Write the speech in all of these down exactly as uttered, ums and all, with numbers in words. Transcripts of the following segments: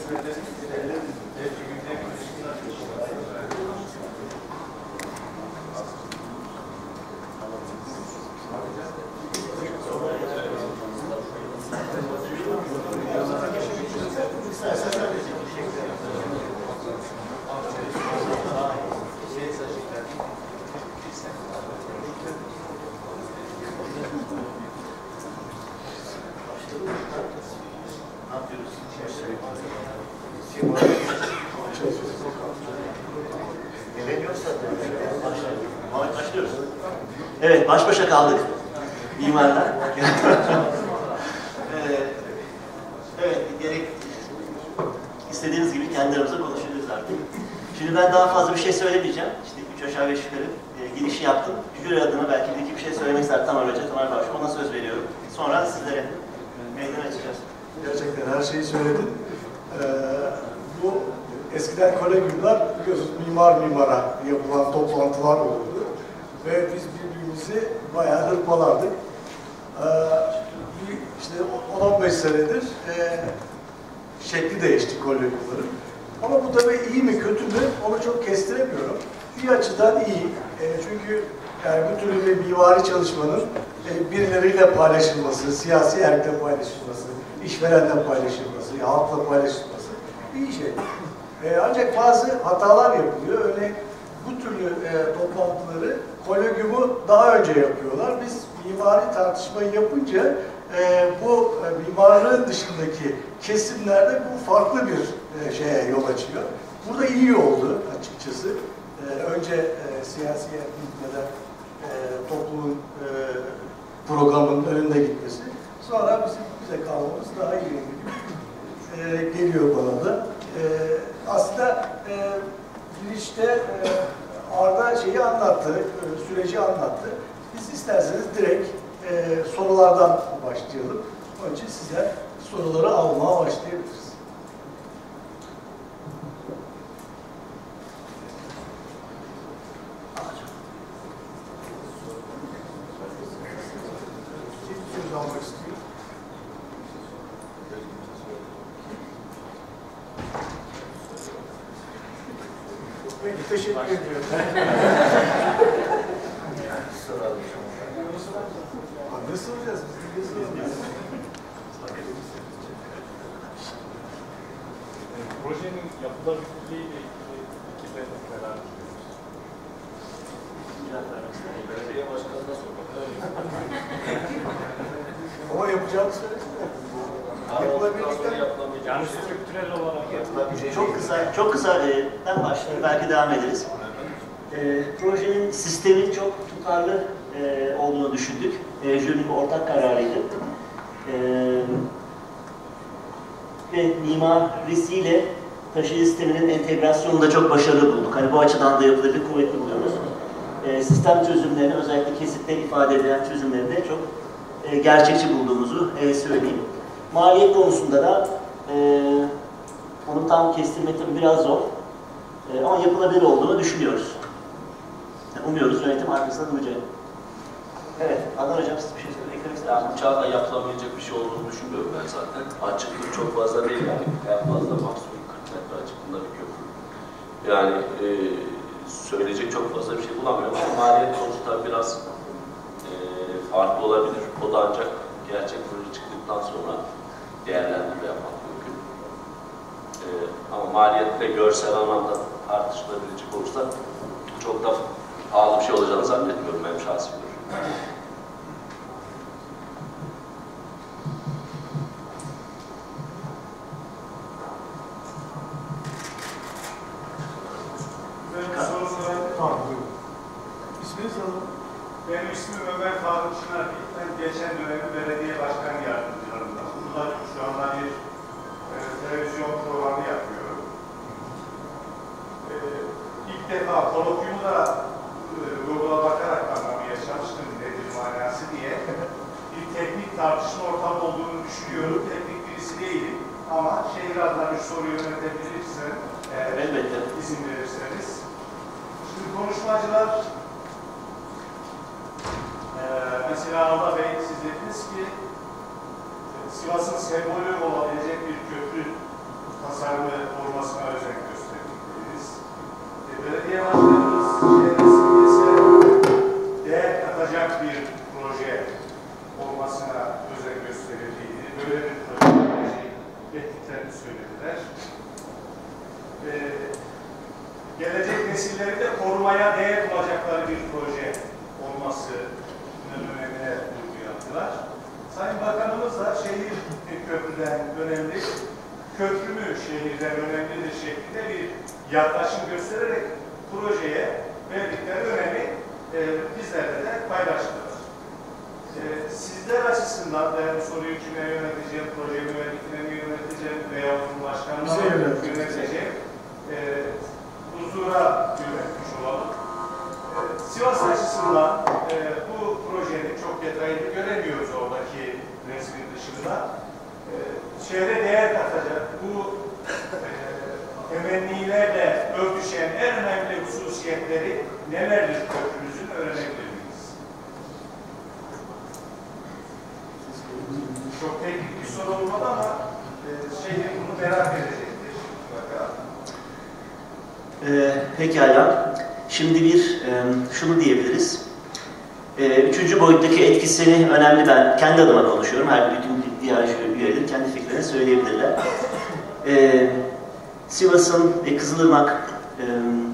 Evet, baş başa kaldık mimarlar. Evet, gerek istediğiniz gibi kendi aramızda konuşuyoruz artık. Şimdi ben daha fazla bir şey söylemeyeceğim. İşte üç aşağı beş yukarı e, girişi yaptım. Jüri adına belki bir iki bir şey söylemek ister Tamer Hoca, Tamer Başkan, ona söz veriyorum. Sonra sizlere meydan açacağız. Gerçekten her şeyi söyledin. Ee, bu eskiden kolegyumlar biliyorsunuz mimar mimara yapılan toplantılar olurdu. Ve biz birbirimizi bayağı hırpalardık. Ee, işte on on beş senedir e, şekli değişti kolegyumların. Ama bu tabii iyi mi kötü mü onu çok kestiremiyorum. Bir açıdan iyi. E, çünkü yani bu türlü bir mimari çalışmanın e, birileriyle paylaşılması, siyasi erkekle paylaşılması, işverenle paylaşılması, halkla paylaşılması iyi şey. E, ancak bazı hatalar yapılıyor. Örneğin bu türlü e, toplantıları kolegyumu daha önce yapıyorlar. Biz mimari tartışmayı yapınca e, bu e, mimarlığın dışındaki kesimlerde bu farklı bir e, şeye yol açıyor. Burada iyi oldu açıkçası. E, önce e, siyasi gitmeden e, toplumun e, programının önünde gitmesi. Sonra bizim bize kalmamız daha iyi e, geliyor bana da. E, aslında e, girişte e, Arda şeyi anlattı, e, süreci anlattı. Biz isterseniz direkt e, sorulardan başlayalım. Onun için size soruları almaya başlayabiliriz. Kim söz almak istiyor? Peki, teşekkür ediyorum. Ne soracağız? Biz ne soracağız? Projenin yapılabilirliğiyle ilgili iki benim neler düşünüyorsunuz? Belediye başkanına sormak. Ama yapacağını söylesene. Yapılabilirlikten. Yani strüktürel olarak yapılabilecek. Çok kısa, çok kısa e, ben başlayayım, belki devam ederiz. E, projenin sistemin çok tutarlı e, olduğunu düşündük. E, jürinin ortak kararıydı. E, ve mimarisiyle taşıyıcı sisteminin entegrasyonunu da çok başarılı bulduk. Hani bu açıdan da yapılabilir, kuvvetli buluyoruz. E, sistem çözümlerini, özellikle kesitte ifade edilen çözümlerini de çok e, gerçekçi bulduğumuzu e, söyleyeyim. Maliyet konusunda da e, onu tam kestirmek tabii biraz zor. E, ama yapılabilir olduğunu düşünüyoruz. Yani umuyoruz yönetim arkasında duracak. Evet, Adnan Hocam siz bir şey söylemek ister Yani uçağla yapılamayacak bir şey olduğunu düşünmüyorum ben zaten. Açıklık çok fazla değil yani. En fazla maksimum kırk metre açıklığında bir köprü. Yani e, söyleyecek çok fazla bir şey bulamıyorum ama maliyet konusu da biraz e, farklı olabilir. O da ancak gerçek proje çıktıktan sonra değerlendirme yapmak mümkün. E, ama maliyetle görsel anlamda tartışılabilecek olursa çok da pahalı bir şey olacağını zannetmiyorum benim şahsi görüşüm. İsminiz alalım. Benim ismim Ömer Faruk Çınar. Ben geçen dönem belediye başkan yardımcılarından. Burada şu anda bir e, televizyon programı yapıyorum. E, ilk defa kolokyumu da e, Google'a bakarak anlamaya çalıştım nedir manası diye. Bir teknik tartışma ortamı olduğunu düşünüyorum. Teknik birisi değilim. Ama şehir adına bir soru yönetebilirsen, eğer Elbette. izin verirseniz. Şimdi konuşmacılar Ee, mesela Arda Bey, siz dediniz ki Sivas'ın sembolü olabilecek bir köprü tasarımı söylediklerini söylediler. Ee, gelecek nesilleri de korumaya değer bulacakları bir proje olması önemine vurgu yaptılar. Sayın Bakanımız da şehir köprüden önemli, köprü mü şehirden önemlidir şeklinde bir yaklaşım göstererek projeye verdikleri önemi e, bizlerle de paylaştılar. E, sizler açısından, ben bu soruyu kime yöneteceğim, proje mühendisine mi yöneteceğim veya Cumhurbaşkanı'na mı yöneteceğim, e, huzura yönetmiş olalım. E, Sivas açısından e, bu projenin çok detaylı göremiyoruz oradaki resmin dışında. E, şehre değer katacak, bu e, temennilerle örtüşen en önemli hususiyetleri nelerdir köprümüzün öğrenebilir miyiz? Çok teknik bir soru olmadı ama e, şeyin bunu merak edecektir. Ee, pekala. Şimdi bir e, şunu diyebiliriz. E, üçüncü boyuttaki etkisini önemli, ben kendi adıma konuşuyorum. Her bütün diğer üyeler kendi fikirlerini söyleyebilirler. E, Sivas'ın ve Kızılırmak e,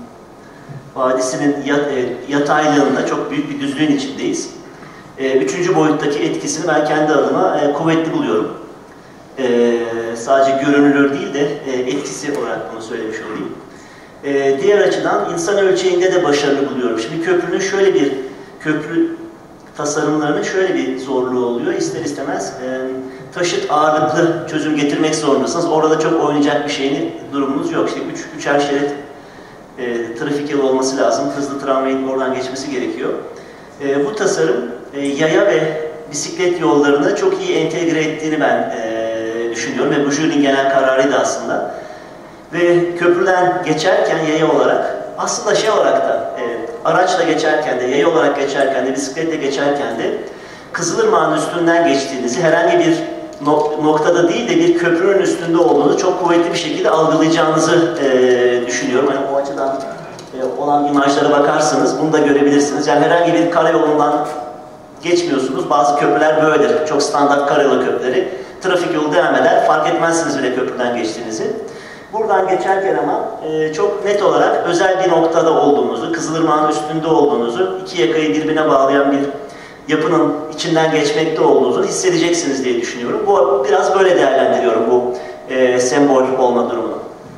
Vadisi'nin yat, e, yataylığında çok büyük bir düzlüğün içindeyiz. E, üçüncü boyuttaki etkisini ben kendi adıma e, kuvvetli buluyorum. E, sadece görünülür değil de e, etkisi olarak bunu söylemiş olayım. E, diğer açıdan insan ölçeğinde de başarılı buluyorum. Şimdi köprünün şöyle bir, köprü tasarımlarının şöyle bir zorluğu oluyor. İster istemez e, taşıt ağırlıklı çözüm getirmek zorundasınız. Orada çok oynayacak bir şeyin durumunuz yok. İşte üç, üçer şerit e, trafik yolu olması lazım. Hızlı tramvayın oradan geçmesi gerekiyor. E, bu tasarım e, yaya ve bisiklet yollarını çok iyi entegre ettiğini ben e, düşünüyorum ve bu jürinin genel kararıydı aslında. Ve köprüden geçerken yaya olarak, aslında şey olarak da e, araçla geçerken de, yaya olarak geçerken de, bisikletle geçerken de Kızılırmak'ın üstünden geçtiğinizi, herhangi bir noktada değil de bir köprünün üstünde olduğunu çok kuvvetli bir şekilde algılayacağınızı e, düşünüyorum. Yani o açıdan e, olan imajlara bakarsanız bunu da görebilirsiniz. Yani herhangi bir karayolundan geçmiyorsunuz. Bazı köprüler böyledir. Çok standart karayolu köprüleri. Trafik yolu devam eder. Fark etmezsiniz bile köprüden geçtiğinizi. Buradan geçerken ama e, çok net olarak özel bir noktada olduğunuzu, Kızılırmak'ın üstünde olduğunuzu, iki yakayı birbirine bağlayan bir yapının içinden geçmekte olduğunuzu hissedeceksiniz diye düşünüyorum. Bu biraz böyle değerlendiriyorum bu e, sembol olma durumunu.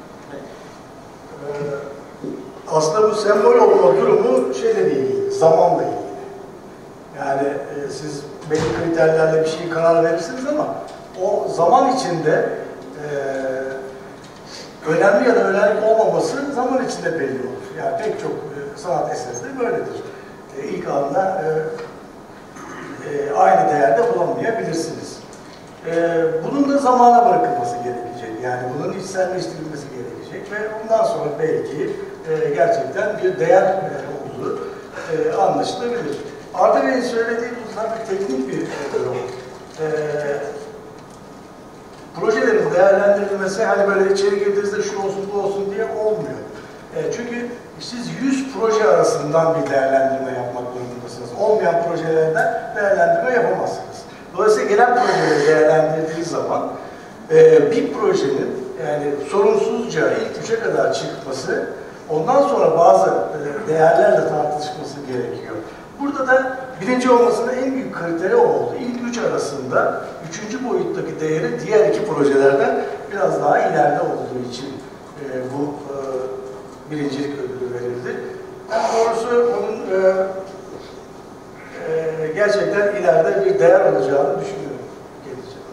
Ee, aslında bu sembol olma durumu şeyle ilgili, zamanla ilgili. Yani e, siz belli kriterlerle bir şeye karar verirsiniz ama o zaman içinde e, önemli ya da önemli olmaması zaman içinde belli olur. Yani pek çok e, sanat eseri de böyledir. E, ilk anda e, e, aynı değerde bulamayabilirsiniz. E, bunun da zamana bırakılması gerekecek. Yani bunun içselleştirilmesi gerekecek ve ondan sonra belki e, gerçekten bir değer e, olduğu e, anlaşılabilir. Arda Bey'in söylediği bunlar bir teknik bir durum. E, projelerin değerlendirilmesi hani böyle içeri girdiğinizde şu olsun bu olsun diye olmuyor. E, çünkü siz yüz proje arasından bir değerlendirme yapmak durumundasınız. Olmayan projelerden değerlendirme yapamazsınız. Dolayısıyla gelen projeleri değerlendirdiğiniz zaman e, bir projenin yani sorunsuzca ilk üçe kadar çıkması, ondan sonra bazı e, değerlerle tartışması gerekiyor. Burada da birinci olmasının en büyük kriteri o oldu. İlk üç arasında üçüncü boyuttaki değeri diğer iki projelerden biraz daha ileride olduğu için e, bu e, birincilik ödülü verildi. Ben doğrusu onun e, e, gerçekten ileride bir değer olacağını düşünüyorum. Gelecek.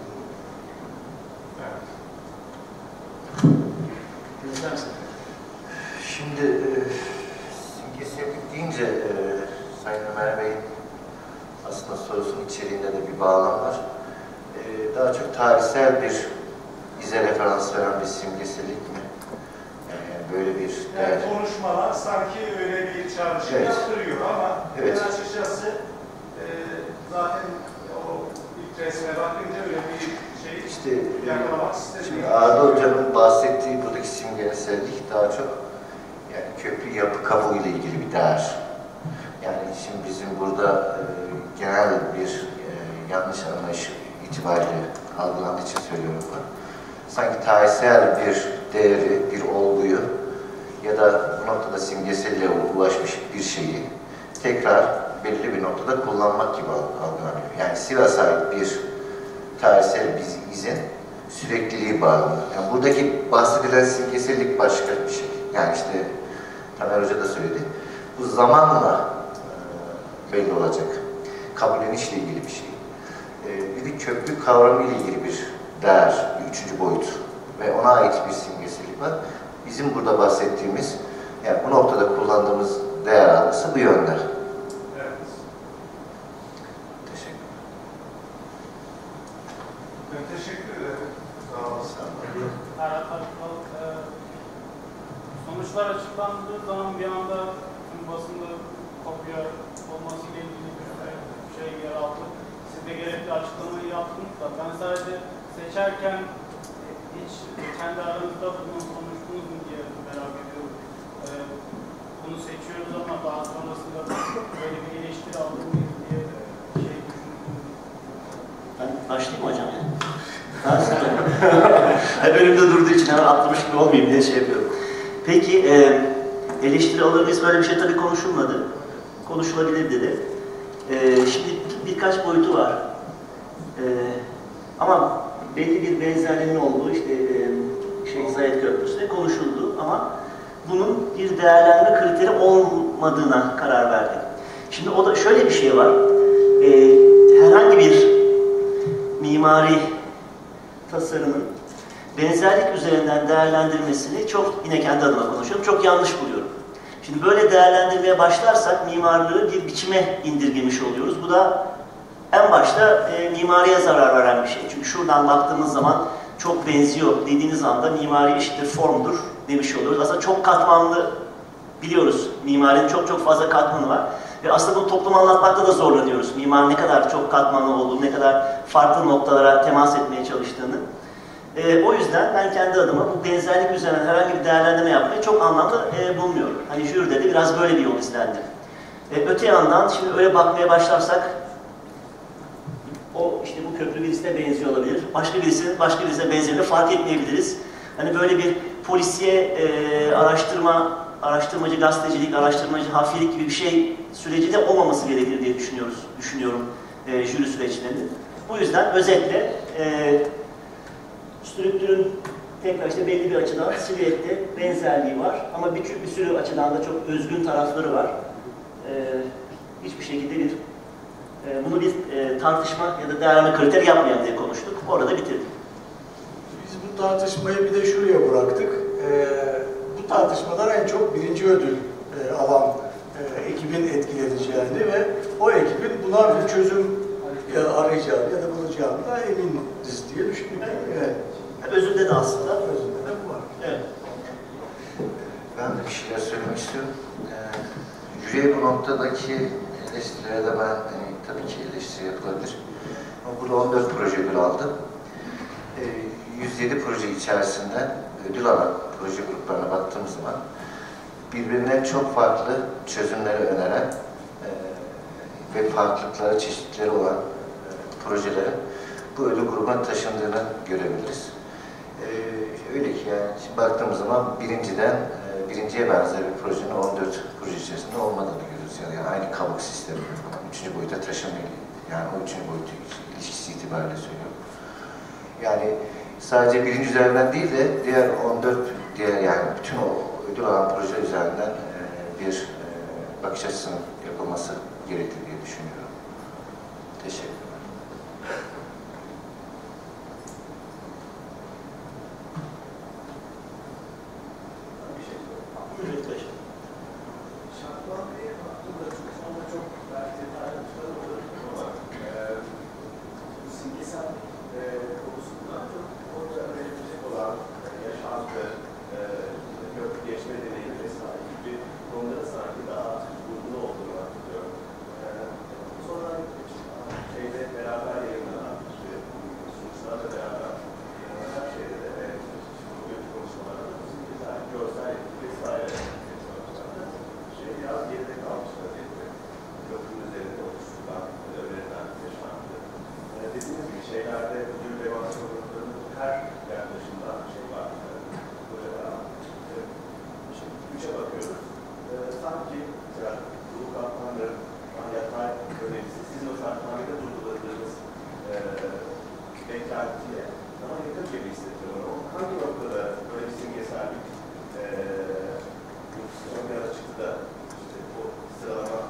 Evet. Şimdi e, simgesellik deyince e, Sayın Ömer Bey'in aslında sorusunun içeriğinde de bir bağlam var. E, daha çok tarihsel bir bize referans veren bir simgesellik mi? Yani böyle bir yani değer. konuşmalar sanki öyle bir çağrışım Evet. yaptırıyor ama Evet. ben açıkçası e, zaten o ilk resme bakınca öyle bir şey İşte yakalamak istedim. şimdi Arda Hoca'nın bahsettiği buradaki simgesellik daha çok yani köprü yapı kabuğu ile ilgili bir değer. Yani şimdi bizim burada e, genel bir e, yanlış anlayış itibariyle algılandığı için söylüyorum bunu. sanki tarihsel bir değeri, bir olguyu ya da bu noktada simgeselliğe ulaşmış bir şeyi tekrar belirli bir noktada kullanmak gibi algılanıyor. Yani Sivas'a ait bir tarihsel bir izin sürekliliği bağlı. Yani buradaki bahsedilen simgesellik başka bir şey. Yani işte Taner Hoca da söyledi. Bu zamanla e, belli olacak. Kabullenişle ilgili bir şey. E, bir de köklü kavramı ile ilgili bir değer, bir üçüncü boyut ve ona ait bir simgesellik var. Bizim burada bahsettiğimiz, yani bu noktada kullandığımız değer algısı bu yönde. Evet. Teşekkür ederim. Ben teşekkür ederim. Sağ olasın. Ferhat Akbal, e, sonuçlar açıklandığı zaman bir anda tüm basında kopya olmasıyla ilgili bir şey yer aldı. Siz de gerekli açıklamayı yaptınız da ben sadece seçerken hiç kendi aranızda bunu konuştunuz mu diye merak ediyorum. E, bunu seçiyoruz ama daha sonrasında böyle bir eleştiri alır mıyız diye şey düşündüm. Ben başlayayım mı hocam? Ha, hep önümde durduğu için hemen atlamış gibi olmayayım diye şey yapıyorum. Peki e, eleştiri alır mıyız? Böyle bir şey tabii konuşulmadı. Konuşulabilir dedi. E, şimdi birkaç boyutu var. E, ama belli bir benzerliğinin olduğu işte e, Şeyh Zayed Köprüsü'nde konuşuldu ama bunun bir değerlendirme kriteri olmadığına karar verdik. Şimdi o da şöyle bir şey var. E, herhangi bir mimari tasarımın benzerlik üzerinden değerlendirmesini çok, yine kendi adıma konuşuyorum, çok yanlış buluyorum. Şimdi böyle değerlendirmeye başlarsak mimarlığı bir biçime indirgemiş oluyoruz. Bu da en başta e, mimariye zarar veren bir şey. Çünkü şuradan baktığımız zaman çok benziyor dediğiniz anda mimari eşittir formdur demiş oluyoruz. Aslında çok katmanlı, biliyoruz mimarinin çok çok fazla katmanı var. Ve aslında bunu topluma anlatmakta da zorlanıyoruz. Mimar ne kadar çok katmanlı olduğunu, ne kadar farklı noktalara temas etmeye çalıştığını. E, o yüzden ben kendi adıma bu benzerlik üzerinden herhangi bir değerlendirme yapmayı çok anlamlı e, bulmuyorum. Hani jüride de biraz böyle bir yol izlendi. E, öte yandan şimdi öyle bakmaya başlarsak o işte bu köprü birisine benziyor olabilir. Başka birisinin başka birisine benzediğini fark etmeyebiliriz. Hani böyle bir polisiye e, araştırma, araştırmacı gazetecilik, araştırmacı hafiyelik gibi bir şey süreci de olmaması gerekir diye düşünüyoruz, düşünüyorum e, jüri süreçlerinin. Bu yüzden özetle e, strüktürün tekrar işte belli bir açıdan silüette benzerliği var ama bir, bir sürü açıdan da çok özgün tarafları var. E, hiçbir şekilde bir e, bunu bir e, tartışma ya da değerlendirme kriteri yapmayan diye konuştuk. Orada bitirdik. Biz bu tartışmayı bir de şuraya bıraktık. Ee, bu tartışmadan en çok birinci ödül e, alan e, ekibin etkileneceğini ve o ekibin buna bir çözüm ya arayacağını ya da bulacağını da eminiz diye düşündük. Evet. Özünde de aslında. Özünde de bu var. Evet. Ben de bir şeyler söylemek istiyorum. Ee, Jüriye bu noktadaki eleştirilere de ben hani, tabii ki eleştiri yapılabilir. Ama burada on dört proje ödül aldı. Ee, yüz yedi proje içerisinde ödül alan proje gruplarına baktığımız zaman birbirinden çok farklı çözümleri öneren e, ve farklılıkları, çeşitleri olan e, projelerin bu ödül grubuna taşındığını görebiliriz. Ee, öyle ki yani şimdi baktığımız zaman birinciden e, birinciye benzer bir projenin on dört proje içerisinde olmadığını görüyoruz. Yani, yani aynı kabuk sistemi, üçüncü boyuta taşımayla, yani o üçüncü boyutu ilişkisi itibariyle söylüyorum. Yani sadece birinci üzerinden değil de diğer on dört diğer yani bütün o ödül alan proje üzerinden e, bir e, bakış açısının yapılması gerekli diye düşünüyorum. Teşekkürler. Şartlanmayı hakkında çok sonra çok belki ayrıntılar olur ama bu simgesel konusunda çok orada öğrenilecek olan yaşantı, köprü geçme deneyimi vesaire gibi konulara sanki daha uygun olduğunu hatırlıyorum. Sonra şeyde geçmişe bakıyoruz. Ee, sanki mesela bu katmanların yatay önemlisi, sizin o katmanında durguladığınız e, beklentiye daha yakın gibi hissediyorum. Hangi noktada böyle bir simgesel bir e, ön yana çıktı da işte bu sıralama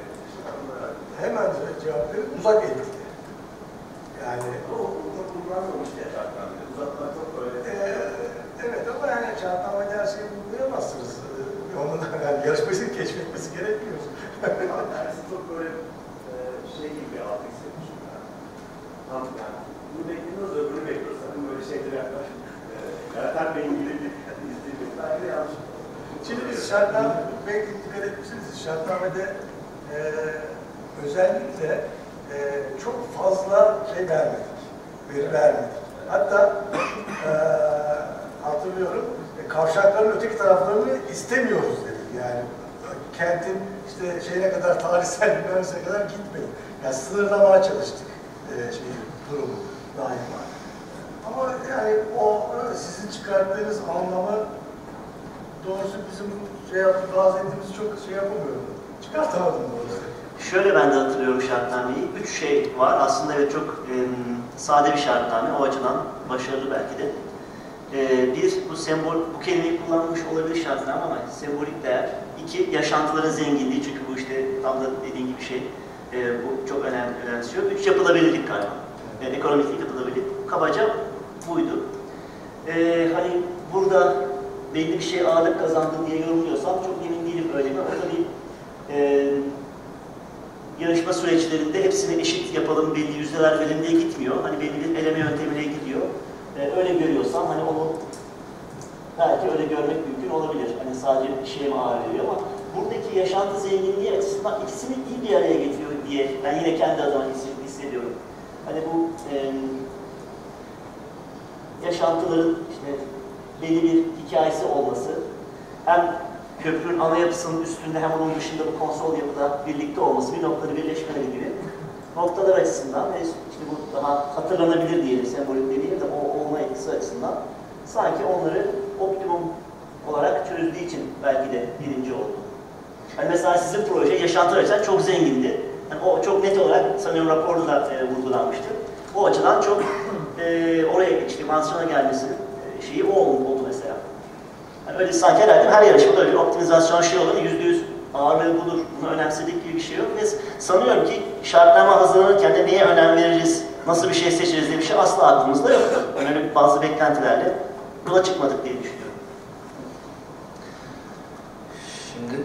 Hemen cevap verip uzak etkili. Yani o kullanmamış diye şartlar. Uzatmak çok böyle. Ee, evet ama yani şartnamayla her şeyi bulmayamazsınız. Onun yani yarışmasını keşfetmesi gerekmiyor. Tersi çok böyle e, şey gibi bir altı hissetmişim ben. Tam yani bunu bekliyoruz, öbürünü bekliyoruz. Sanırım böyle şeyler yapar. E, Yaratan Bey'in gibi bir izlediğimiz belki de yanlış. Şimdi biz şartname, belki dikkat etmişsiniz, şartnamede e, özellikle e, çok fazla şey vermedik, veri vermedik. Hatta e, hatırlıyorum, e, kavşakların öteki taraflarını istemiyoruz dedik. Yani kentin işte şeyine kadar, tarihsel bilmemesine kadar gitmedik. Yani sınırlamaya çalıştık e, şeyi, durumu daima. Ama yani o sizin çıkarttığınız anlamı doğrusu bizim şey yapıp bazı ettiğimiz çok şey yapamıyorum. Çıkartamadım doğrusu. Şöyle ben de hatırlıyorum şartnameyi. Üç şey var. Aslında evet çok e, sade bir şartname. O açıdan başarılı belki de. E, bir, bu sembol, bu kelimeyi kullanmış olabilir şartname ama sembolik değer. İki, yaşantıların zenginliği. Çünkü bu işte tam da dediğin gibi şey. E, bu çok önemli, önemsiyor. Üç, yapılabilirlik galiba. Yani ekonomik yapılabilirlik. Kabaca buydu. E, hani burada belli bir şey ağırlık kazandı diye yorumluyorsam çok emin değilim öyle mi? Orada bir e, yarışma süreçlerinde hepsini eşit yapalım, belli yüzdeler verin diye gitmiyor. Hani belli bir eleme yöntemine gidiyor. Ee, öyle görüyorsam hani onu belki öyle görmek mümkün olabilir. Hani sadece bir şeye mi ağır veriyor ama buradaki yaşantı zenginliği açısından ikisini iyi bir araya getiriyor diye ben yine kendi adıma hissediyorum. Hani bu e, yaşantıların işte belli bir hikayesi olması hem köprünün ana yapısının üstünde hem onun dışında bu konsol yapıda birlikte olması, bir noktaları birleşmeleri gibi noktalar açısından ve işte bu daha hatırlanabilir diyelim, sembolik dediğim de o olma etkisi açısından sanki onları optimum olarak çözdüğü için belki de birinci oldu. Yani mesela sizin proje yaşantı açısından çok zengindi. Yani o çok net olarak sanıyorum raporda da e, vurgulanmıştı. O açıdan çok e, oraya işte mansiyona gelmesinin e, şeyi o oldu mesela. Yani öyle sanki herhalde her yarışmada öyle bir optimizasyon şey olur, yüzde yüz ağırlığı budur, bunu önemsedik gibi bir şey yok. Ve sanıyorum ki şartname hazırlanırken de neye önem veririz, nasıl bir şey seçeriz diye bir şey asla aklımızda yok. Öyle bazı beklentilerle yola çıkmadık diye düşünüyorum. Şimdi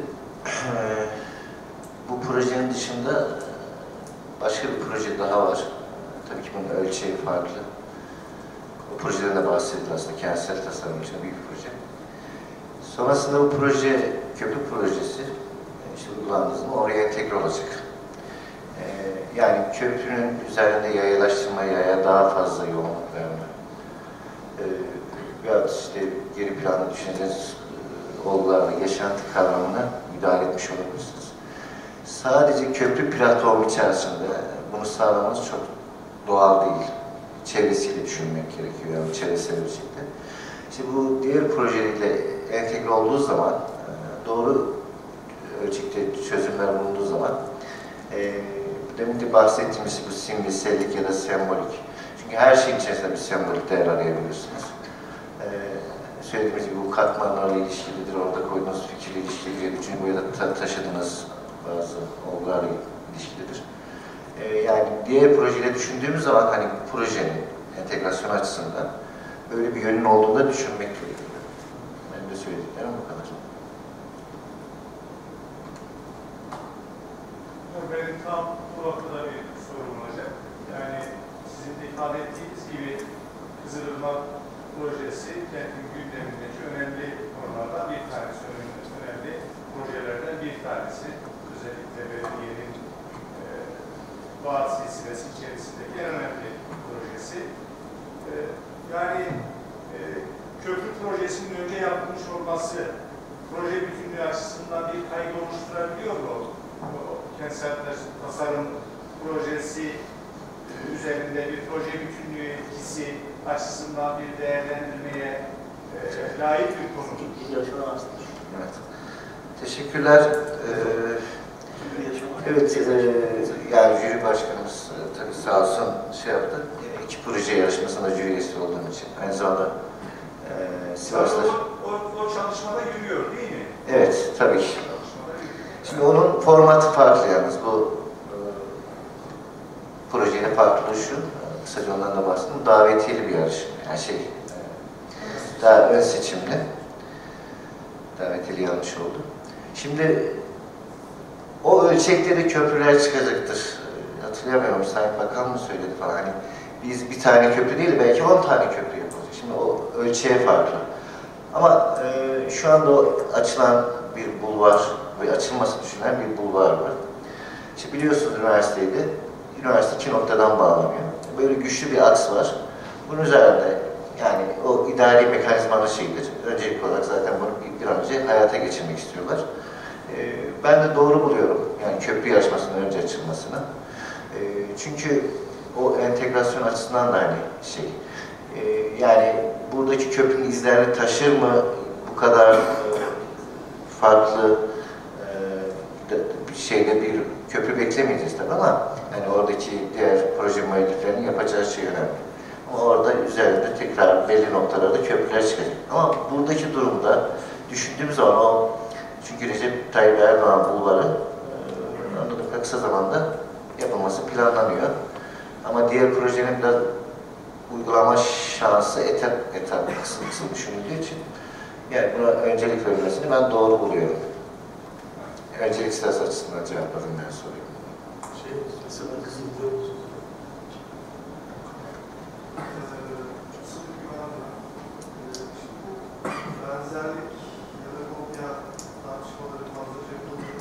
bu projenin dışında başka bir proje daha var. Tabii ki bunun ölçeği farklı. O projeden de bahsedilir aslında, kentsel tasarım için büyük bir proje. Sonrasında bu proje, köprü projesi işte uygulandığı zaman oraya entegre olacak. Ee, yani köprünün üzerinde yayalaştırma, yaya daha fazla yoğunluk verme. Ee, veyahut işte geri planda düşüneceğiniz e, olgularla yaşantı kavramına müdahale etmiş olabilirsiniz. Sadece köprü platformu içerisinde bunu sağlamanız çok doğal değil. Çevresiyle düşünmek gerekiyor, yani çevresel ölçekte. İşte bu diğer projeyle entegre olduğu zaman, doğru ölçekte çözümler bulunduğu zaman, e, demin de bahsettiğimiz bu simgesellik ya da sembolik. Çünkü her şeyin içerisinde bir sembolik değer arayabilirsiniz. E, söylediğimiz gibi bu katmanlarla ilişkilidir, orada koyduğunuz fikirle ilişkilidir, üçüncü boyada ta taşıdığınız bazı olgularla ilişkilidir. E, yani diğer projeyle düşündüğümüz zaman hani bu projenin entegrasyon açısından böyle bir yönün olduğunu da düşünmek gerekiyor. Benim de söylediklerim bu kadar. Benim tam bu noktada bir sorum olacak. Yani sizin de ifade ettiğiniz gibi Kızılırmak projesi kentin gündemindeki önemli konulardan bir tanesi, önemli projelerden bir tanesi. Özellikle belediyenin e, Doğal silsilesi içerisindeki en önemli projesi. E, yani e, köprü projesinin önce yapılmış olması proje bütünlüğü açısından bir kaygı oluşturabiliyor mu? O, kentsel tasarım projesi e, üzerinde bir proje bütünlüğü etkisi açısından bir değerlendirmeye e, layık bir konu. Çünkü yarışmalar aslında. Evet. Teşekkürler. Ee, evet, e, yani jüri başkanımız e, tabii sağ olsun şey yaptı. E, iki proje yarışmasında jüri üyesi olduğum için. Aynı zamanda e, Sivas'ta... O, o, o çalışmada yürüyor değil mi? Evet, tabii ki. Şimdi onun formatı farklı yalnız. Bu e, projeyle farklı şu. Kısaca ondan da bahsettim. Davetiyeli bir yarışma. Yani şey, e, daha ön seçimli. Davetiyeli yanlış oldu. Şimdi o ölçekte de köprüler çıkacaktır. Hatırlamıyorum, Sayın Bakan mı söyledi falan. Hani biz bir tane köprü değil, belki on tane köprü yapacağız. Şimdi o ölçeğe farklı. Ama e, şu anda o açılan bir bulvar ve açılması düşünülen bir bulvar var. İşte biliyorsunuz üniversiteydi. Üniversite iki noktadan bağlanıyor. Böyle güçlü bir aks var. Bunun üzerinde yani o idari mekanizmanın şeyidir. Öncelik olarak zaten bunu bir an önce hayata geçirmek istiyorlar. Ee, ben de doğru buluyorum. Yani köprü yarışmasının önce açılmasını. Ee, çünkü o entegrasyon açısından da aynı şey. Ee, yani buradaki köprünün izlerini taşır mı? Bu kadar e, farklı e, bir şeyde bir köprü beklemeyeceğiz tabii ama yani oradaki diğer proje müelliflerinin yapacağı şey önemli. Ama orada üzerinde tekrar belli noktalarda köprüler çıkacak. Ama buradaki durumda düşündüğümüz zaman o çünkü Recep Tayyip Erdoğan bulvarı e, anladık kısa zamanda yapılması planlanıyor. Ama diğer projenin biraz uygulama şansı etap etap kısım kısım düşünüldüğü için yani buna öncelik verilmesini ben doğru buluyorum. Öncelik sırası açısından cevapladım ben soruyu. Şey, mesela kısımda benzerlik ya da kopya tartışmaları fazlaca yapılıyor.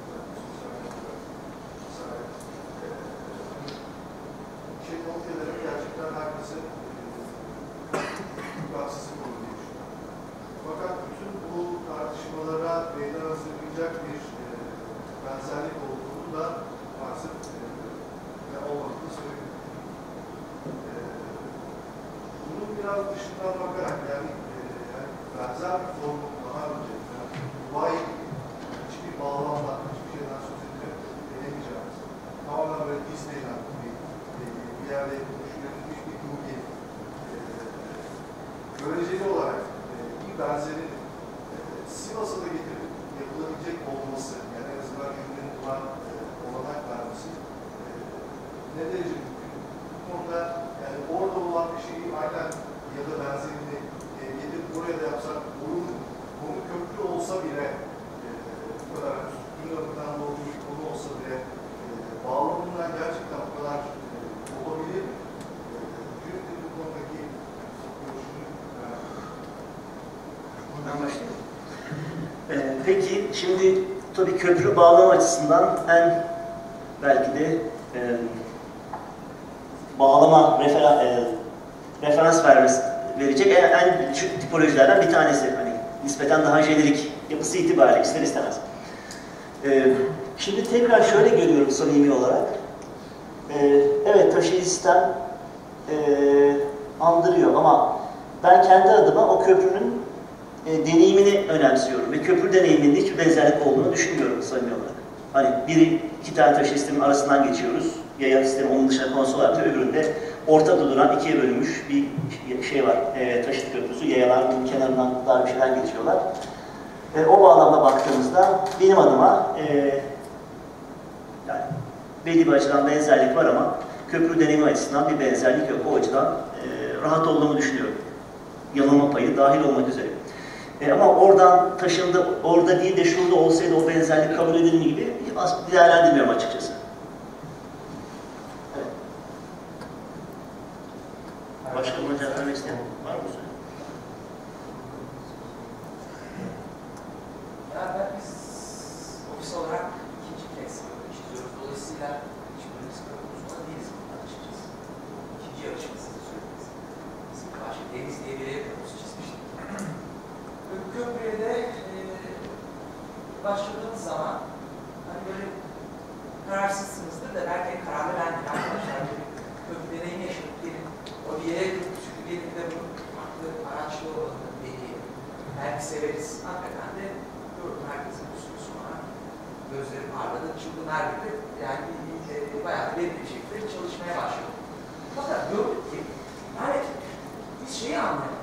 Şey kopyaların gerçekten herkesin haksızlık olduğunu düşünüyorum. Fakat bütün bu tartışmalara meydan hazırlayacak bir e, benzerlik olduğunu da maalesef e, olmadığını söylüyorum. E, bunun biraz dışından bakarak yani benzer bir formu daha önce, yani vay hiçbir bağlamdan, hiçbir şeyden söz edilip edemeyeceğimiz, tamamen böyle Disneyland bir, bir yerde düşünülmüş bir movie, e, göreceli olarak e, bir benzerin e, Sivas'a da getirip yapılabilecek olması, yani en azından ürünün buna e, olanak vermesi e, ne derece mümkün? Bu konuda yani orada olan bir şeyi aynen ya da benzerini gidip buraya da yapsak olur mu? Konu köprü olsa bile e, bu kadar Dündar'dan doğru bir konu olsa bile e, bağlamından gerçekten bu kadar e, olabilir mi? Çünkü bu konudaki görüşünü Buradan başlayalım. Ee, peki, şimdi tabii köprü bağlama açısından en belki de e, bağlama referen, e, referans vermesi verecek en, en küçük tipolojilerden bir tanesi. Hani nispeten daha jenerik yapısı itibariyle ister istemez. Ee, şimdi tekrar şöyle görüyorum samimi olarak. Ee, evet taşıyıcı sistem e, andırıyor ama ben kendi adıma o köprünün e, deneyimini önemsiyorum ve köprü deneyiminde hiçbir benzerlik olduğunu düşünmüyorum samimi olarak. Hani biri iki tane taşıyıcı sistemin arasından geçiyoruz. Yaya sistemi onun dışında konsol yapıyor, öbüründe ortada duran ikiye bölünmüş bir şey var, e, taşıt köprüsü. Yayaların kenarından dar bir şeyden geçiyorlar. E, o bağlamda baktığımızda benim adıma e, yani belli bir açıdan benzerlik var ama köprü deneyimi açısından bir benzerlik yok. O açıdan e, rahat olduğumu düşünüyorum. Yanılma payı dahil olmak üzere. E, ama oradan taşındı, orada değil de şurada olsaydı o benzerlik kabul edilir gibi değerlendirmiyorum açıkçası. Başka buna cevap vermek isteyen var mı? Ya ben biz ofis olarak ikinci kez çiziyoruz. Dolayısıyla hiçbir risk konusunda değiliz bundan açıkçası. İkinci yarışmasını söyleriz. Bizim karşı Deniz diye bir yapıyoruz, çizmiştik. Bu köprüye de e, başladığımız zaman hani böyle kararsızsınızdır da belki kararlı bendim arkadaşlar. Köprü deneyimi yaşadık gelin. O bir yere çünkü gelin de bunun farklı araçlı olanı belki belki severiz. Hakikaten de gördüm. Herkesin bir sürü sonra gözleri parladı, çılgınlar gibi yani e, bayağı belirli bir şekilde çalışmaya başladım. Fakat gördük ki yani biz şeyi anlayalım.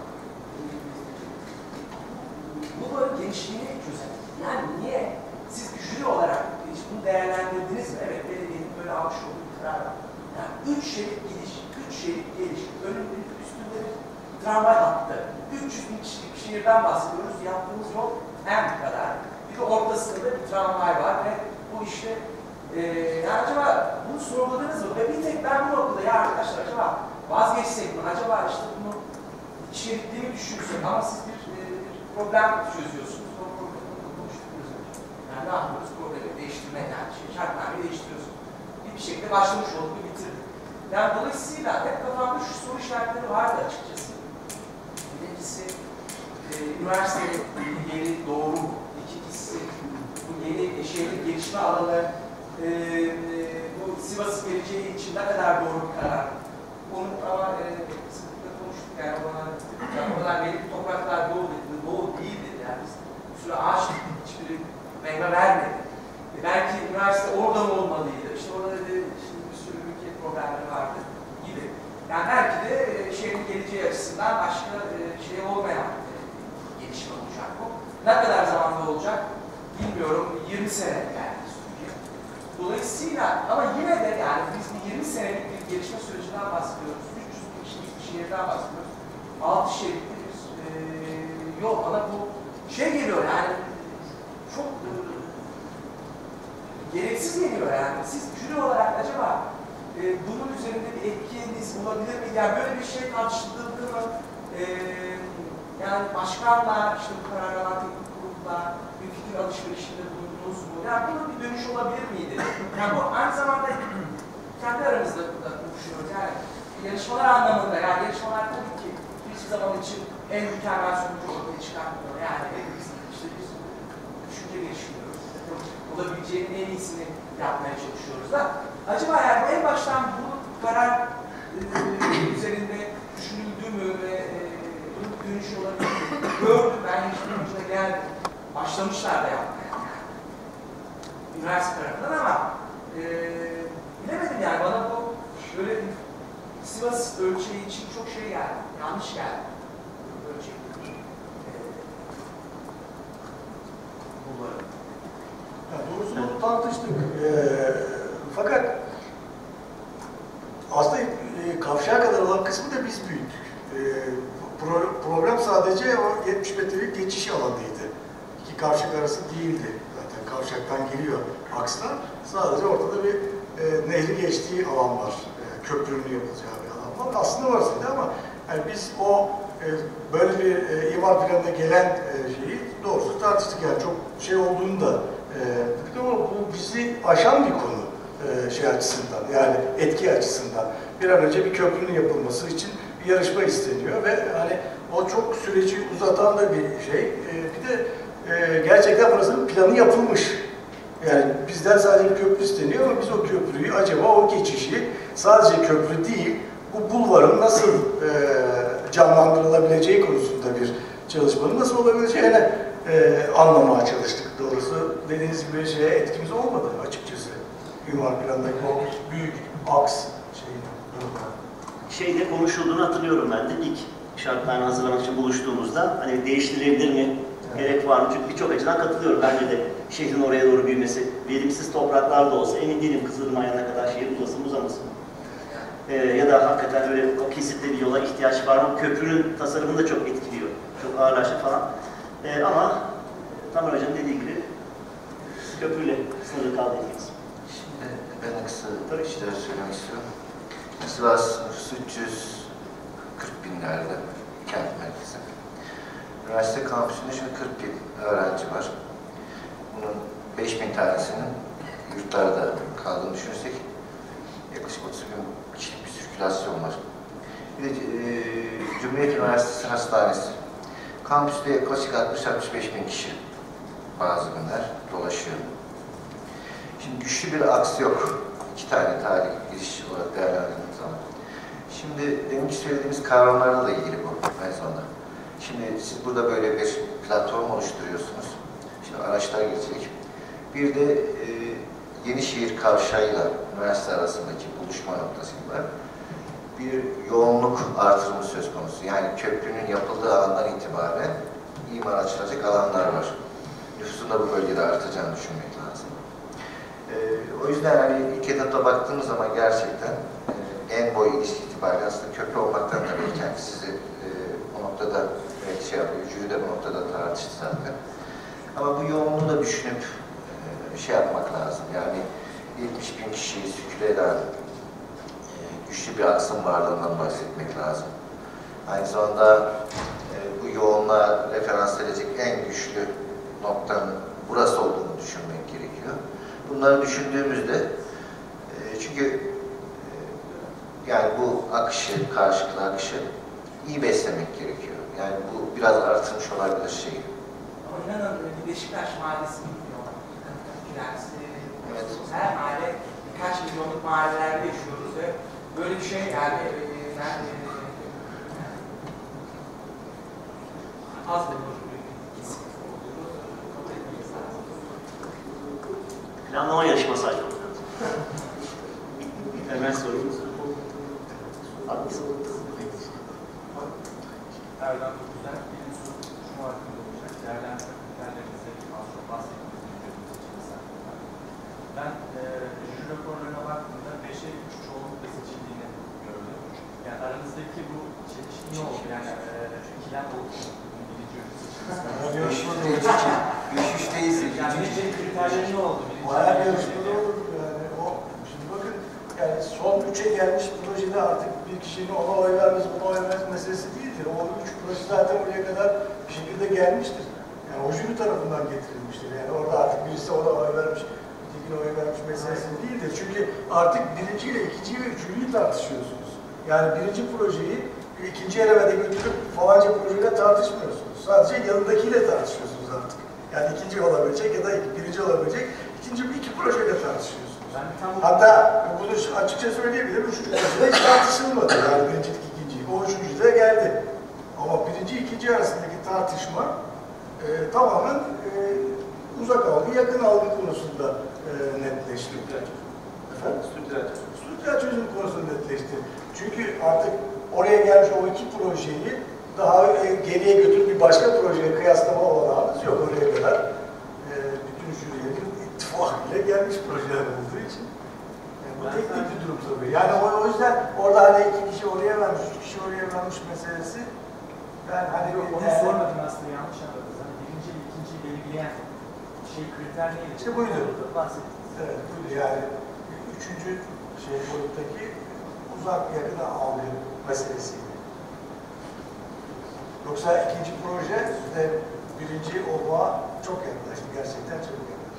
Bu böyle genişliğini çözelim. Yani niye? Siz jüri olarak hiç bunu değerlendirdiniz mi? Evet, belediyenin böyle almış olduğu bir karar var. Yani üç şerit gidiş, üç şerit geliş, önünde üstünde bir tramvay hattı. üç yüz bin kişilik bir şehirden bahsediyoruz. Yaptığımız yol hem kadar. Bir de ortasında bir tramvay var ve bu işte e, yani acaba bunu sorguladınız mı? Ve bir tek ben bu noktada ya arkadaşlar acaba vazgeçsek mi? Acaba işte bunu iki şeritli mi düşünsek? Ama siz bir, e, bir problem çözüyorsunuz. O problemi konuşturuyoruz. Yani ne yapıyoruz? Problemi değiştirmek yani. Şey, şartnameyi değiştiriyorsunuz. Bir şekilde başlamış olduk, bitirdik. Yani dolayısıyla hep kafamda şu soru işaretleri vardı açıkçası. Birincisi, e, üniversitenin yeri doğru mu? İkincisi, bu yeni şehrin gelişme alanı, e, e, bu Sivas'ın geleceği için ne kadar doğru bir karar? Onu ama e, sıklıkla konuştuk yani bana, yani oralar belli topraklar doğu dedi, doğu değil dedi yani biz bir sürü ağaç hiçbiri meyve vermedi. E, belki üniversite orada mı olmalıydı? İşte orada dedi, şimdi bir sürü ülke problemleri vardı gibi. Yani belki de e, şehrin geleceği açısından başka e, şey olmayan e, gelişme olacak bu. Ne kadar zamanda olacak bilmiyorum, yirmi sene yani sürecek. Dolayısıyla ama yine de yani biz bir yirmi senelik bir gelişme sürecinden bahsediyoruz. üç yüz bin kişilik bir şehirden bahsediyoruz. altı şeritli bir e, yol. Bana bu şey geliyor yani çok e, gereksiz geliyor yani. Siz jüri olarak acaba e, bunun üzerinde bir etkiniz olabilir mi? Yani böyle bir şey tartışıldığında mı? E, yani başkanla, işte bu karar alan teknik kurumla bir fikir alışverişinde bulundunuz mu? Yani bunun bir dönüş olabilir miydi? Yani bu aynı zamanda kendi aramızda da konuşuyoruz. Yani yarışmalar anlamında, yani yarışmalar tabii ki hiçbir zaman için en mükemmel sonucu ortaya çıkartmıyor. Yani biz işte biz düşünce geliştiriyoruz. Olabileceğinin en iyisini yapmaya çalışıyoruz da. Acaba yani en baştan bu karar e, üzerinde düşünüldü mü ve e, bunun dönüşü olabilir mi? Gördüm, ben yaşamın ucuna geldim. Başlamışlar da yapmaya yani. Üniversite tarafından ama e, bilemedim yani bana bu böyle Sivas ölçeği için çok şey geldi, yanlış geldi. Ölçeği. E, bunları. Yani doğrusunu tartıştık. E, fakat aslında e, kavşağa kadar olan kısmı da biz büyüttük. E, pro, problem sadece o yetmiş metrelik geçiş alanıydı. İki kavşak arası değildi. Zaten kavşaktan geliyor akslar. Sadece ortada bir e, nehri geçtiği alan var. E, köprünün yapılacağı bir alan var. Aslında orasıydı ama yani biz o e, böyle bir e, imar planına gelen e, şeyi doğrusu tartıştık. Yani çok şey olduğunu da e, ama bu bizi aşan bir konu e, şey açısından, yani etki açısından. Bir an önce bir köprünün yapılması için bir yarışma isteniyor ve hani o çok süreci uzatan da bir şey. E, bir de e, gerçekten burasının planı yapılmış. Yani bizden sadece bir köprü isteniyor ama biz o köprüyü acaba o geçişi sadece köprü değil, bu bulvarın nasıl e, canlandırılabileceği konusunda bir çalışmanın nasıl olabileceğini e, anlamaya çalıştık. Doğrusu dediğiniz gibi şeye etkimiz olmadı açıkçası. İmar planındaki o büyük aks şeyin durumunda. Şeyde konuşulduğunu hatırlıyorum ben de ilk şartname hazırlamak için buluştuğumuzda hani değiştirilebilir mi, evet, gerek var mı? Çünkü birçok açıdan katılıyorum. Bence de şehrin oraya doğru büyümesi, verimsiz topraklar da olsa emin değilim Kızılırmak'a ne kadar şehir uzasın uzamasın. Ee, ya da hakikaten öyle o kesitli bir yola ihtiyaç var mı? Köprünün tasarımını da çok etkiliyor. Çok ağırlaştı falan. Ee, ama Tamer Hoca'nın dediği gibi köprüyle sınırlı kaldı ilgimiz. Şimdi ben de kısa bir şeyler söylemek istiyorum. Sivas nüfusu üç yüz kırk binlerde kent merkezi. Üniversite kampüsünde şimdi kırk bin öğrenci var. Bunun beş bin tanesinin yurtlarda kaldığını düşünürsek yaklaşık otuz bin kişilik bir sirkülasyon var. Bir de e, Cumhuriyet Üniversitesi Hastanesi. Kampüste yaklaşık altmış altmış beş bin kişi bazı günler dolaşıyor. Şimdi güçlü bir aks yok. İki tane tarih giriş olarak değerlendirdiğimiz zaman. Şimdi deminki söylediğimiz kavramlarla da ilgili bu en sonunda. Şimdi siz burada böyle bir platform oluşturuyorsunuz. Şimdi işte araçlar gelecek. Bir de e, Yenişehir kavşağıyla üniversite arasındaki buluşma noktasında bir yoğunluk artırımı söz konusu. Yani köprünün yapıldığı alandan itibaren imar açılacak alanlar var. Nüfusun da bu bölgede artacağını düşünmek lazım. E, o yüzden hani ilk etapta baktığımız zaman gerçekten e, en boy ilişki itibariyle aslında köprü olmaktan da belki yani sizi e, bu noktada belki şey yapıyor, jüri de bu noktada tartıştı zaten. Ama bu yoğunluğu da düşünüp e, şey yapmak lazım. Yani yetmiş bin kişiyi sükre eden e, güçlü bir aksın varlığından bahsetmek lazım. Aynı zamanda e, bu yoğunluğa referans verecek en güçlü noktanın burası olduğunu düşünmek gerekiyor. Bunları düşündüğümüzde e, çünkü e, yani bu akışı, karşılıklı akışı iyi beslemek gerekiyor. Yani bu biraz artırmış olabilir şey. Ama inanın Beşiktaş Mahallesi bilmiyor. Evet. Her mahalle birkaç milyonluk mahallelerde yaşıyoruz ve böyle bir şey yani ben az da bir kesin olduğunu kabul etmemiz lazım. Planlama yarışması açmak lazım. Hemen sorumuz. Haklısın. Erdem Dokuz'dan bilim soru şu hakkında olacak. Değerlendirme kriterlerimize az çok bahsettiğimiz Ben e, jüri raporlarına baktığımda beşe üç çoğunlukla seçildiğini gördüm. Yani aranızdaki bu çelişki ne oldu? Yani e, ikilem oldu mu? Birinci ürün seçilmesi. beş üçteyiz. Yani beşe kriterleri ne oldu? Bayağı bir yarışmada olur yani. O, şimdi bakın yani son üçe gelmiş projede artık bir kişinin ona oy vermesi, buna oy vermesi meselesi değildir. O üç proje zaten oraya kadar bir şekilde gelmiştir. Yani o jüri tarafından getirilmiştir. Yani orada artık birisi ona oy vermiş, ötekine oy vermiş meselesi değildir. Çünkü artık birinci ile ikinci ve üçüncüyü tartışıyorsunuz. Yani birinci projeyi ikinci elemede götürüp falanca projeyle tartışmıyorsunuz. Sadece yanındakiyle tartışıyorsunuz artık. Yani ikinci olabilecek ya da birinci olabilecek ikinci iki projeyle tartışıyorsunuz. Hatta bunu açıkça söyleyebilirim, üçüncü projede hiç tartışılmadı. Yani birinci, ikinci, o üçüncü de geldi. Ama birinci, ikinci arasındaki tartışma e, tamamen e, uzak algı, yakın algı konusunda e, netleşti. Efendim? Strüktürel çözüm konusunda netleşti. Çünkü artık oraya gelmiş o iki projeyi daha e, geriye götürüp bir başka projeye kıyaslama olanağınız yok oraya kadar. E, bütün jürilerin ittifak ile gelmiş projeler olduğu için. Yani bu teknik bir durum tabii. Yani o, o yüzden orada hani iki kişi oraya vermiş, üç kişi oraya vermiş meselesi. Ben hani Yok, onu yani, sormadım aslında, yanlış anladınız. Hani birinci ile ikinciyi belirleyen şey kriter neydi? İşte buydu. Bahsettiniz. Evet, buydu yani. Üçüncü şey boyuttaki uzak yakın algı meselesiydi. Yoksa ikinci proje de birinci olma çok yaklaştı. Gerçekten çok yaklaştı.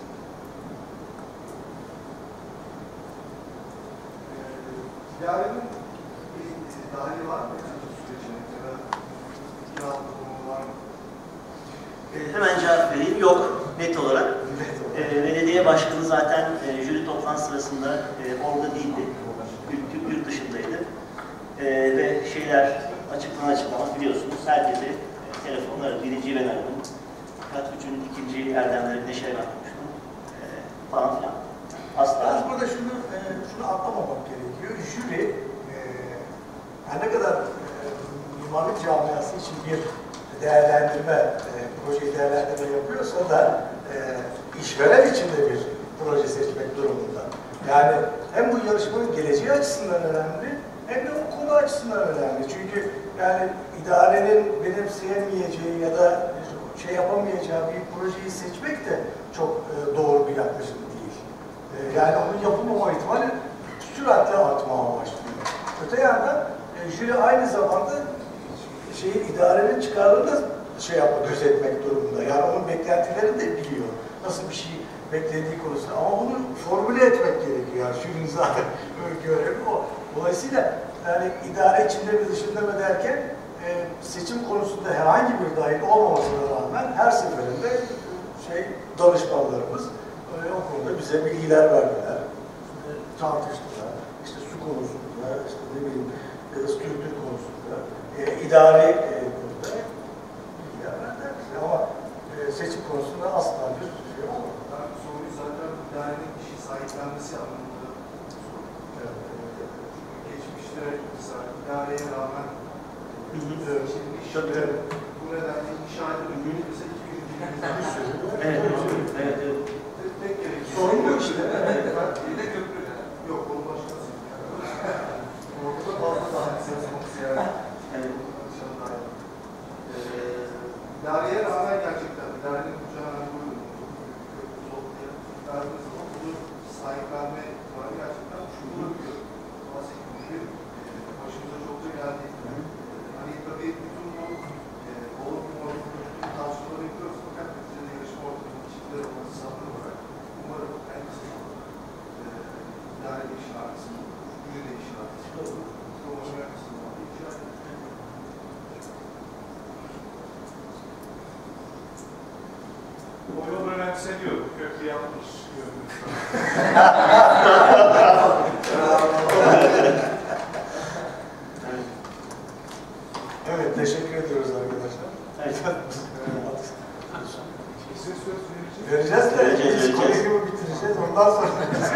Yarının bir dahili var mı? Yani sürecine ya da kiralık durumu var mı? E, hemen cevap vereyim. Yok, net olarak. E, belediye başkanı zaten e, jüri toplantı sırasında e, orada değildi. Yurt, yurt dışındaydı. E, ve şeyler açıklanan açıklamaz biliyorsunuz. Herkese e, telefonları, birinciyi ben aradım. Fakat üçüncü, ikinciyi Erdem'le Neşe'ye bakmıştım. E, falan filan. Asla. Yalnız burada şunu, e, şunu atlamamak gerekiyor. Jüri, e, her ne kadar e, mimarlık camiası için bir değerlendirme, e, projeyi değerlendirme yapıyorsa da e, işveren için de bir proje seçmek durumunda. Yani hem bu yarışmanın geleceği açısından önemli, hem de o konu açısından önemli. Çünkü yani idarenin benimseyemeyeceği ya da şey yapamayacağı bir projeyi seçmek de çok e, doğru bir yaklaşım değil. E, yani onun yapılmama ihtimali süratle artmaya başlıyor. Öte yandan e, jüri aynı zamanda şeyin idarenin çıkarlarını şey yapma, gözetmek durumunda. Yani onun beklentilerini de biliyor. Nasıl bir şey beklediği konusunda. Ama bunu formüle etmek gerekiyor. Yani jürinin zaten görevi o. Dolayısıyla yani idare içinde mi dışında mı derken e, seçim konusunda herhangi bir dahil olmamasına rağmen her seferinde e, şey danışmanlarımız e, o konuda bize bilgiler verdiler. E, tartıştılar. İşte su konusunda, işte ne bileyim e, strüktür konusunda, e, idari e, konuda bilgiler verdiler. Ama e, seçim konusunda asla bir şey olmadı. Ben soruyu zaten idarenin kişi sahiplenmesi anlamında sordum. Evet. Çünkü geçmişte mesela idareye rağmen şimdi işte bu nedenle inşa edilmiş mesela iki gün bir sürü. Evet, evet, evet. Tek gerekli. Sorun yok işte. Bir de köprü. Yok, onu başkası. Orada da fazla daha söz konusu yani. Evet. İdareye rağmen gerçekten idarenin kucağına koyuyor. İdarenin bunu sahiplenme var gerçekten düşünülüyor. Bahsettiğim gibi başımıza çok da geldi. Hani tabii bütün bu olur mu olur mu tartışmaları yapıyoruz fakat neticede yarışma ortamında çiftler olması sanırım olarak umarım en kısa zamanda idare edişin arkasında, gücü de işin arkasında olur. Umarım en kısa zamanda icra edilir. O yol önemseniyor. Köprü yapmış. Evet, teşekkür ediyoruz arkadaşlar. Evet. Size söz vereceğim. Vereceğiz de Vereceğiz, biz vereceğiz. kolegiumu bitireceğiz. Ondan sonra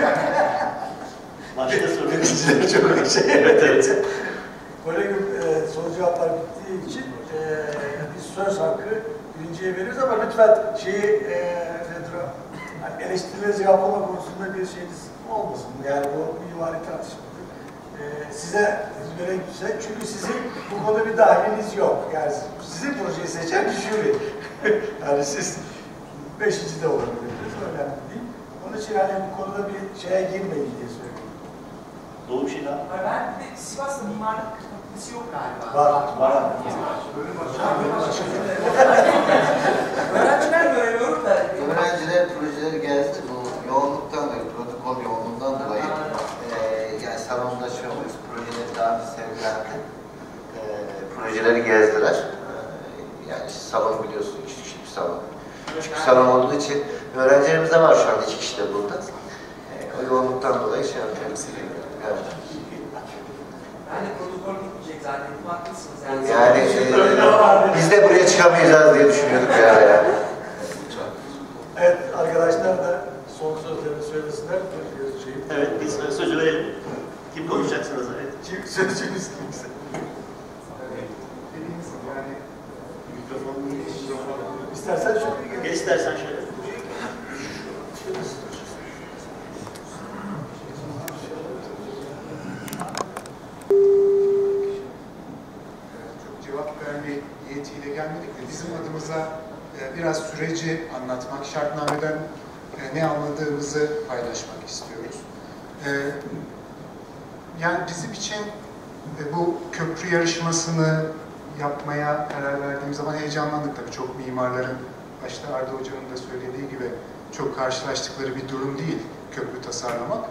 Başka soru. çok şey. Evet, evet. Kolegium e, soru cevaplar bittiği için e, biz söz hakkı birinciye veririz ama lütfen şeyi e, nedir o? Yani eleştirilerinizi yapma konusunda bir şeyiniz olmasın. Yani bu mimari tartışmadır. E, size gerekirse çünkü sizin bu konuda bir dahiliniz yok. Yani sizin projeyi seçen bir jüri. Yani siz beşinci de olabilirsiniz. Önemli değil. Onun için yani bu konuda bir şeye girmeyin diye söylüyorum. Doğru bir şey daha. Ben bir de Sivas'ta mimarlık fakültesi yok galiba. Var, var. Bölüm Öğrenciler göremiyorum da. Öğrenciler projeleri geldi. Bu yoğunluktan dolayı, protokol yoğunluğundan dolayı e, yani salonda şey oluyoruz, projeleri daha bir sergilendi. E, projeleri gezdiler. E, yani salon biliyorsun, iki kişilik bir salon. Küçük bir salon olduğu için öğrencilerimiz de var şu an, iki kişi de burada. E, o yoğunluktan dolayı şey yapıyoruz. Evet. Ben de protokol bitmeyecek zaten. Haklısınız yani. Yani e, biz de buraya çıkamayacağız diye düşünüyorduk ya. Yani. Evet, arkadaşlar da son sözlerini söylesinler. Bir şey. Evet, biz sözü verelim. Kim konuşacaksınız? Evet. Kim sözcüğünüz kimse? dediğiniz gibi yani Mikrofonu. İstersen şöyle gel. Gel istersen şöyle. Çok cevap verme niyetiyle gelmedik de bizim adımıza biraz süreci anlatmak, şartnameden ne anladığımızı paylaşmak istiyoruz. Yani bizim için bu köprü yarışmasını yapmaya karar verdiğimiz zaman heyecanlandık tabii. Çok mimarların, başta Arda Hoca'nın da söylediği gibi çok karşılaştıkları bir durum değil köprü tasarlamak.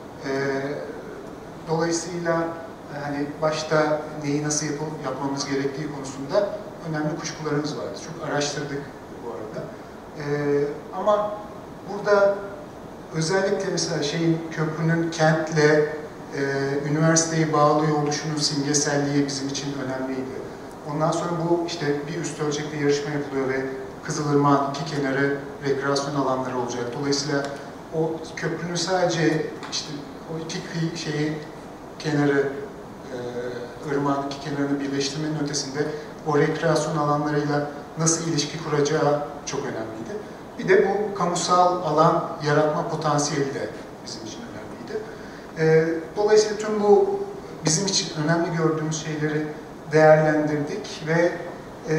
Dolayısıyla hani başta neyi nasıl yap yapmamız gerektiği konusunda önemli kuşkularımız vardı. Çok araştırdık bu arada. Ee, ama burada özellikle mesela şeyin köprünün kentle e, üniversiteyi bağlıyor oluşunun simgeselliği bizim için önemliydi. Ondan sonra bu işte bir üst ölçekte yarışma yapılıyor ve Kızılırmak'ın iki kenarı rekreasyon alanları olacak. Dolayısıyla o köprünün sadece işte o iki kıyı şeyi kenarı e, ırmağın iki kenarını birleştirmenin ötesinde o rekreasyon alanlarıyla nasıl ilişki kuracağı çok önemliydi. Bir de bu kamusal alan yaratma potansiyeli de bizim için önemliydi. E, dolayısıyla tüm bu bizim için önemli gördüğümüz şeyleri değerlendirdik ve e,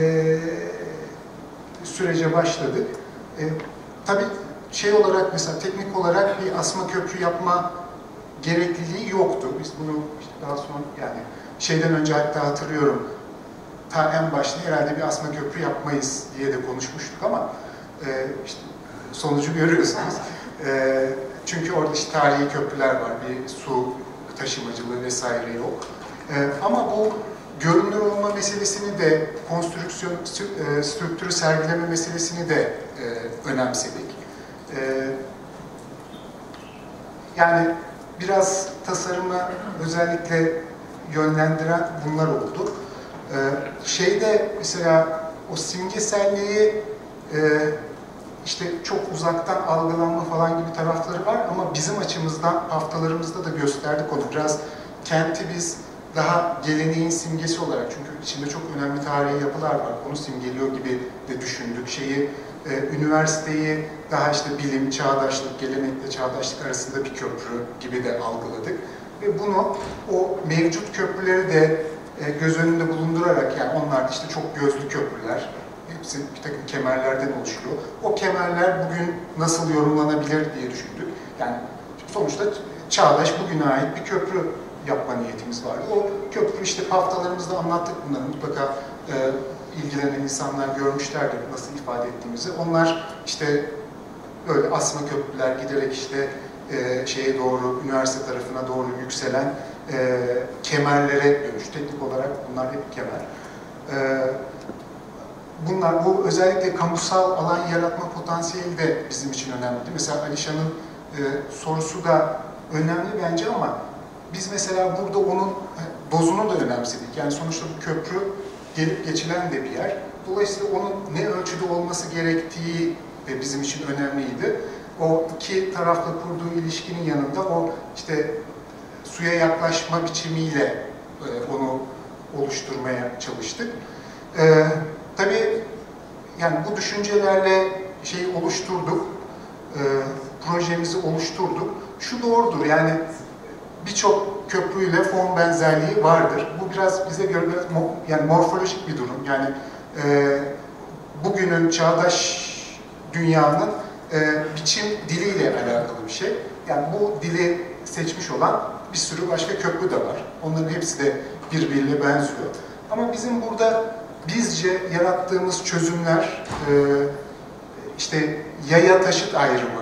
sürece başladık. E, tabii şey olarak mesela teknik olarak bir asma köprü yapma gerekliliği yoktu. Biz bunu işte daha sonra yani şeyden önce hatta hatırlıyorum ta en başta herhalde bir asma köprü yapmayız diye de konuşmuştuk ama e, işte sonucu görüyorsunuz. E, çünkü orada işte tarihi köprüler var, bir su taşımacılığı vesaire yok. E, ama bu görünür olma meselesini de, konstrüksiyon e, strüktürü sergileme meselesini de e, önemsedik. E, yani biraz tasarımı özellikle yönlendiren bunlar oldu. Ee, şeyde mesela o simgeselliği e, işte çok uzaktan algılanma falan gibi tarafları var ama bizim açımızdan haftalarımızda da gösterdik onu. Biraz kenti biz daha geleneğin simgesi olarak, çünkü içinde çok önemli tarihi yapılar var, onu simgeliyor gibi de düşündük. Şeyi, e, üniversiteyi daha işte bilim, çağdaşlık, gelenekle çağdaşlık arasında bir köprü gibi de algıladık. Ve bunu, o mevcut köprüleri de e, göz önünde bulundurarak, yani onlar da işte çok gözlü köprüler, hepsi bir takım kemerlerden oluşuyor. O kemerler bugün nasıl yorumlanabilir diye düşündük. Yani sonuçta çağdaş, bugüne ait bir köprü yapma niyetimiz vardı. O köprü işte haftalarımızda anlattık bunları. Mutlaka e, ilgilenen insanlar görmüşlerdir nasıl ifade ettiğimizi. Onlar işte böyle asma köprüler giderek işte e, şeye doğru, üniversite tarafına doğru yükselen e, kemerlere dönüş. Teknik olarak bunlar hep kemer. E, bunlar, bu özellikle kamusal alan yaratma potansiyeli de bizim için önemliydi. Mesela Alişan'ın e, sorusu da önemli bence ama biz mesela burada onun dozunu da önemsedik. Yani sonuçta bu köprü gelip geçilen de bir yer. Dolayısıyla onun ne ölçüde olması gerektiği de bizim için önemliydi. O iki tarafla kurduğu ilişkinin yanında o işte suya yaklaşma biçimiyle onu oluşturmaya çalıştık. Ee, tabii yani bu düşüncelerle şeyi oluşturduk, e, projemizi oluşturduk. Şu doğrudur, yani birçok köprüyle form benzerliği vardır. Bu biraz bize göre biraz mo yani morfolojik bir durum. Yani e, bugünün çağdaş dünyanın e, biçim diliyle alakalı bir şey. Yani bu dili seçmiş olan bir sürü başka köprü de var. Onların hepsi de birbiriyle benziyor. Ama bizim burada bizce yarattığımız çözümler, e, işte yaya taşıt ayrımı,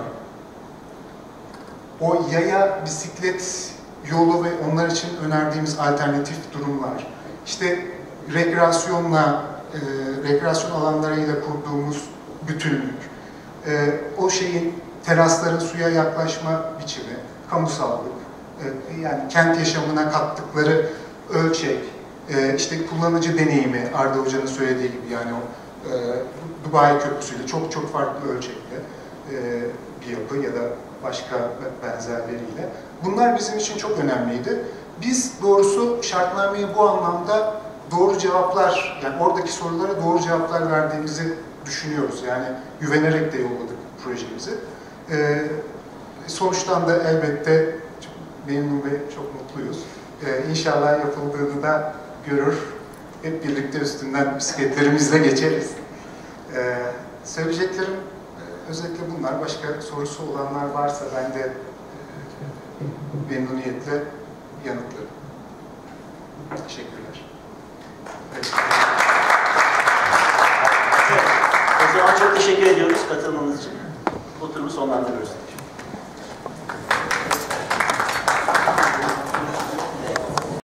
o yaya bisiklet yolu ve onlar için önerdiğimiz alternatif durumlar, işte rekreasyonla, e, rekreasyon alanlarıyla kurduğumuz bütünlük, e, o şeyin terasların suya yaklaşma biçimi, kamusallık, e, yani kent yaşamına kattıkları ölçek, e, işte kullanıcı deneyimi, Arda Hoca'nın söylediği gibi, yani o e, Dubai Köprüsü'yle çok çok farklı ölçekte e, bir yapı ya da başka benzerleriyle. Bunlar bizim için çok önemliydi. Biz doğrusu şartnameye bu anlamda doğru cevaplar, yani oradaki sorulara doğru cevaplar verdiğimizi düşünüyoruz. Yani güvenerek de yolladık projemizi. Ee, sonuçtan da elbette çok memnun ve çok mutluyuz. Ee, İnşallah yapıldığını da görür. Hep birlikte üstünden bisikletlerimizle geçeriz. Ee, söyleyeceklerim özellikle bunlar. Başka sorusu olanlar varsa ben de e, memnuniyetle yanıtlarım. Teşekkürler. Evet. O zaman çok teşekkür ediyoruz katılmanız için. Oturumu sonlandırıyoruz.